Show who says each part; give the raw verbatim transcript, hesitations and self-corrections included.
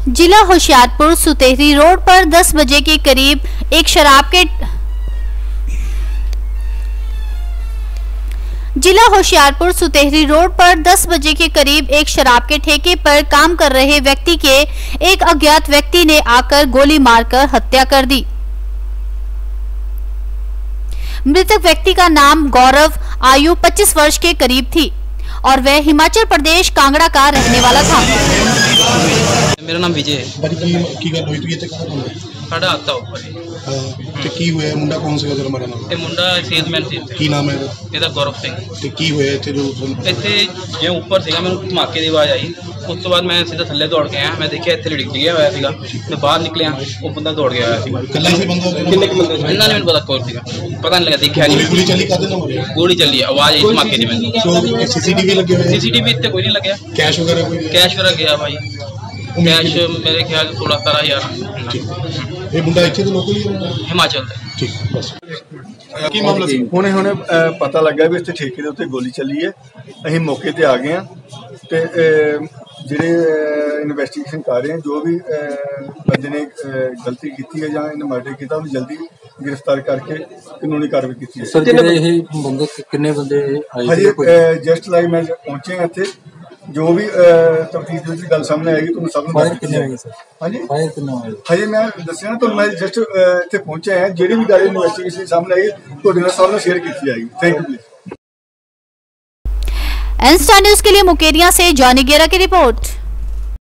Speaker 1: जिला होशियारपुर सुतेहरी रोड पर दस बजे के करीब एक शराब के जिला होशियारपुर सुतेहरी रोड पर दस बजे के करीब एक शराब के ठेके पर काम कर रहे व्यक्ति के एक अज्ञात व्यक्ति ने आकर गोली मारकर हत्या कर दी। मृतक व्यक्ति का नाम गौरव, आयु पच्चीस वर्ष के करीब थी और वह हिमाचल प्रदेश कांगड़ा का रहने वाला था।
Speaker 2: मेरा नाम विजय है। साढ़ा आता ऊपर
Speaker 3: ਤੇ ਕੀ ਹੋਇਆ? ਮੁੰਡਾ ਕੌਣ ਸੀਗਾ ਜਿਹੜਾ ਮਾਰਿਆ? ਨਾਮ
Speaker 2: ਤੇ ਮੁੰਡਾ ਸੇਲਸਮੈਨ ਸੀ।
Speaker 3: ਕੀ ਨਾਮ ਹੈ ਇਹਦਾ?
Speaker 2: ਇਹਦਾ ਗੌਰਵ ਸਿੰਘ।
Speaker 3: ਤੇ ਕੀ ਹੋਇਆ ਇੱਥੇ ਜੋ
Speaker 2: ਇੱਥੇ ਜਿਵੇਂ ਉੱਪਰ ਸੀਗਾ ਮੈਨੂੰ ਧਮਾਕੇ ਦੀ ਆਵਾਜ਼ ਆਈ। ਉਸ ਤੋਂ ਬਾਅਦ ਮੈਂ ਸਿੱਧਾ ਥੱਲੇ ਦੌੜ ਕੇ ਆਇਆ। ਮੈਂ ਦੇਖਿਆ ਇੱਥੇ ਡਿੱਗ ਗਿਆ ਹੋਇਆ ਸੀਗਾ। ਮੈਂ ਬਾਹਰ ਨਿਕਲਿਆ, ਉਹ ਬੰਦਾ ਦੌੜ ਗਿਆ ਹੋਇਆ ਸੀਗਾ।
Speaker 3: ਇਕੱਲਾ ਸੀ ਬੰਦਾ?
Speaker 2: ਕਿੰਨੇ ਕੁ ਬੰਦੇ? ਇਹਨਾਂ ਨੇ ਮੈਨੂੰ ਪਤਾ ਕੌਣ ਸੀਗਾ, ਪਤਾ ਨਹੀਂ ਲੱਗਾ, ਦੇਖਿਆ ਨਹੀਂ।
Speaker 3: ਗੋਲੀ ਚੱਲੀ ਕਾਹਦੇ ਨਾਲ ਮਾਰੀ?
Speaker 2: ਗੋਲੀ ਚੱਲੀ, ਆਵਾਜ਼ ਆਈ ਧਮਾਕੇ ਦੀ ਮੈਨੂੰ।
Speaker 3: ਸੋ ਸੀਸੀਟੀਵੀ ਲੱਗੇ ਹੋਏ?
Speaker 2: ਸੀਸੀਟੀਵੀ ਇੱਥੇ ਕੋਈ ਨਹੀਂ ਲੱਗਿਆ।
Speaker 3: ਕੈਸ਼ ਵਗੈਰਾ ਕੋਈ?
Speaker 2: ਕੈਸ਼ ਵਗੈਰਾ ਗਿਆ ਭਾਈ, ਕੈਸ਼ ਮੇਰੇ ਖਿਆਲ सोलह सतारह हज़ार।
Speaker 3: ਇਹ ਮੁੰਡਾ ਇੱਥੇ ਦੇ ਲੋਕਲ ਹੀ ਹੈ?
Speaker 2: ਹਿਮਾਚਲ ਦਾ।
Speaker 3: ਠੀਕ ਬਸ। ਕੀ ਮਾਮਲਾ ਸੀ?
Speaker 4: ਹੁਣੇ ਹੁਣੇ ਪਤਾ ਲੱਗਾ ਵੀ ਇੱਥੇ ਠੇਕੇ ਦੇ ਉੱਤੇ ਗੋਲੀ ਚੱਲੀ ਹੈ। ਅਸੀਂ ਮੌਕੇ ਤੇ ਆ ਗਏ ਹਾਂ ਤੇ ਜਿਹੜੇ ਇਨਵੈਸਟੀਗੇਸ਼ਨ ਕਰ ਰਹੇ ਹਾਂ, ਜੋ ਵੀ ਬੰਦੇ ਨੇ ਗਲਤੀ ਕੀਤੀ ਹੈ ਜਾਂ ਇਹਨੇ ਮਰਡਰ ਕੀਤਾ ਉਹਨੂੰ ਜਲਦੀ गिरफ्तार करके कानूनी कार्रवाई की है।
Speaker 5: सर ये बंदे कितने बंदे आए?
Speaker 4: हजे जस्ट लाइक मैं पहुंचे हैं इत्थे, जो भी तफ्तीश दी गल सामने आएगी तुहानू सब नूं
Speaker 5: फायर कितने होए सर?
Speaker 4: हां जी
Speaker 5: फायर कितने होए?
Speaker 4: हजे मैं दस्सिया ना तुहानू, मैं जस्ट इत्थे पहुंचे हैं, जेहड़ी भी गल इन्वेस्टिगेशन सामने आएगी तुहाडे नाल सब नाल शेयर की जाएगी। Thank you.
Speaker 1: N star news के लिए मुकेरिया से जॉनी गेरा की रिपोर्ट।